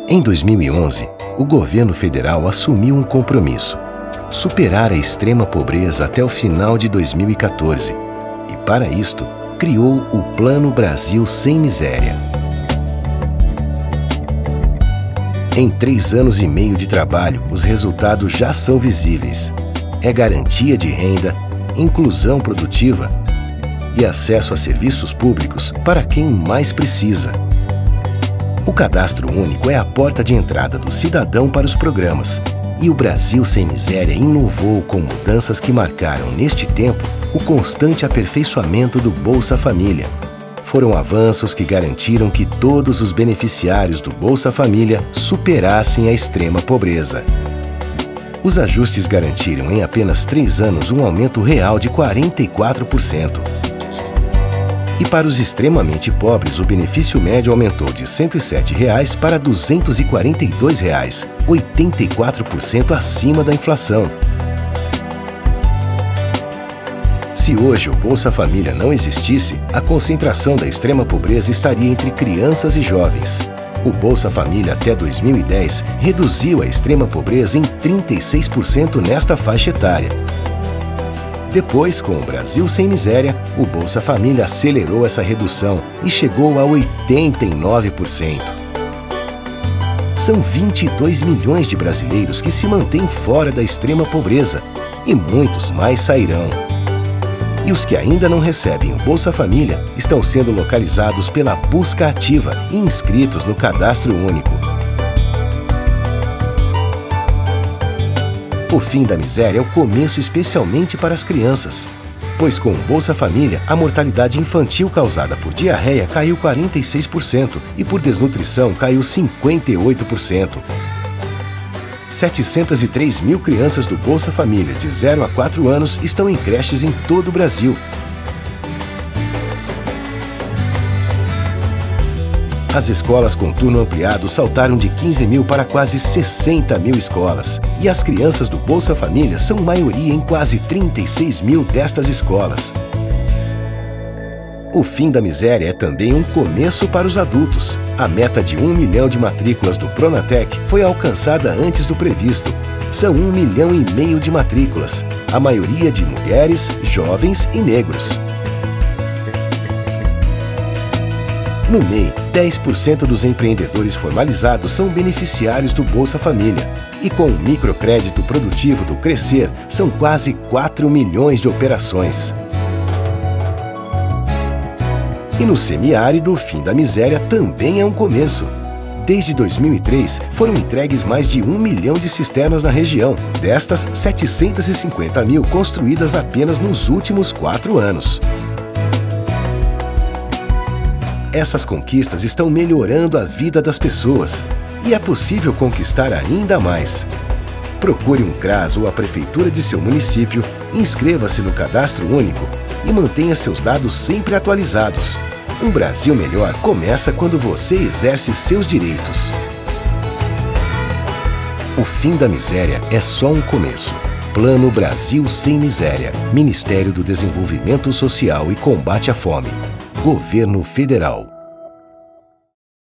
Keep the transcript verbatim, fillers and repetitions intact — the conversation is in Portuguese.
Em dois mil e onze, o governo federal assumiu um compromisso: superar a extrema pobreza até o final de dois mil e quatorze. E, para isto, criou o Plano Brasil Sem Miséria. Em três anos e meio de trabalho, os resultados já são visíveis. É garantia de renda, inclusão produtiva e acesso a serviços públicos para quem mais precisa. O Cadastro Único é a porta de entrada do cidadão para os programas. E o Brasil Sem Miséria inovou com mudanças que marcaram, neste tempo, o constante aperfeiçoamento do Bolsa Família. Foram avanços que garantiram que todos os beneficiários do Bolsa Família superassem a extrema pobreza. Os ajustes garantiram em apenas três anos um aumento real de quarenta e quatro por cento. E para os extremamente pobres, o benefício médio aumentou de cento e sete reais para duzentos e quarenta e dois reais, oitenta e quatro por cento acima da inflação. Se hoje o Bolsa Família não existisse, a concentração da extrema pobreza estaria entre crianças e jovens. O Bolsa Família até dois mil e dez reduziu a extrema pobreza em trinta e seis por cento nesta faixa etária. Depois, com o Brasil Sem Miséria, o Bolsa Família acelerou essa redução e chegou a oitenta e nove por cento. São vinte e dois milhões de brasileiros que se mantêm fora da extrema pobreza e muitos mais sairão. E os que ainda não recebem o Bolsa Família estão sendo localizados pela busca ativa e inscritos no Cadastro Único. O fim da miséria é o começo especialmente para as crianças, pois com o Bolsa Família, a mortalidade infantil causada por diarreia caiu quarenta e seis por cento e por desnutrição caiu cinquenta e oito por cento. setecentas e três mil crianças do Bolsa Família de zero a quatro anos estão em creches em todo o Brasil. As escolas com turno ampliado saltaram de quinze mil para quase sessenta mil escolas. E as crianças do Bolsa Família são maioria em quase trinta e seis mil destas escolas. O fim da miséria é também um começo para os adultos. A meta de um milhão de matrículas do Pronatec foi alcançada antes do previsto. São um milhão e meio de matrículas, a maioria de mulheres, jovens e negros. No M E I, dez por cento dos empreendedores formalizados são beneficiários do Bolsa Família. E com o microcrédito produtivo do Crescer, são quase quatro milhões de operações. E no semiárido, o fim da miséria também é um começo. Desde dois mil e três, foram entregues mais de um milhão de cisternas na região. Destas, setecentas e cinquenta mil construídas apenas nos últimos quatro anos. Essas conquistas estão melhorando a vida das pessoas e é possível conquistar ainda mais. Procure um CRAS ou a prefeitura de seu município, inscreva-se no Cadastro Único e mantenha seus dados sempre atualizados. Um Brasil melhor começa quando você exerce seus direitos. O fim da miséria é só um começo. Plano Brasil Sem Miséria. Ministério do Desenvolvimento Social e Combate à Fome. Governo Federal.